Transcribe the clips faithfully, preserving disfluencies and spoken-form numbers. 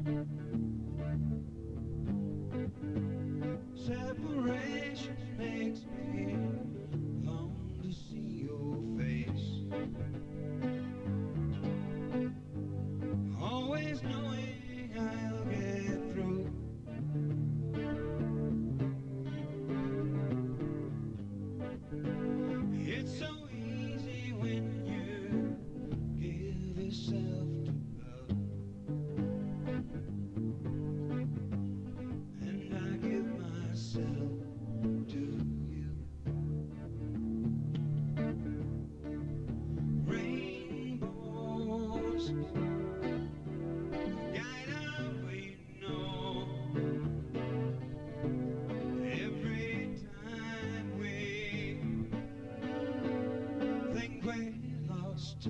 Separation makes me long to see your face, always knowing I'll get through. It's so easy when you give yourself to love, and I give myself to you. Rainbows guide our way, know. Every time we think we're lost,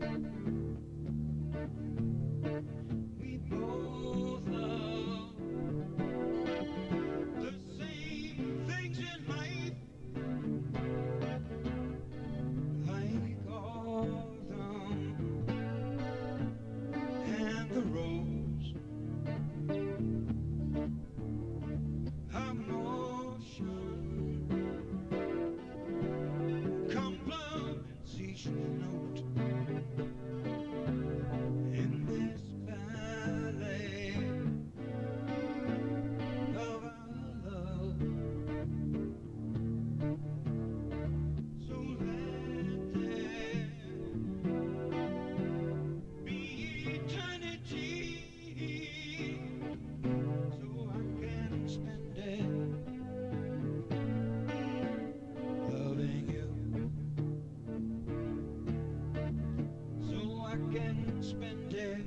we both love the same things in life, like autumn and the rose, emotion, complementation note in this ballet of our love. So let there be eternity, so I can spend it loving you, so I can spend it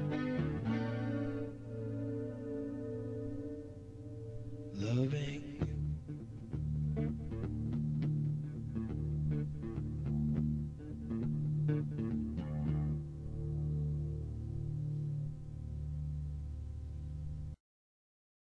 loving you.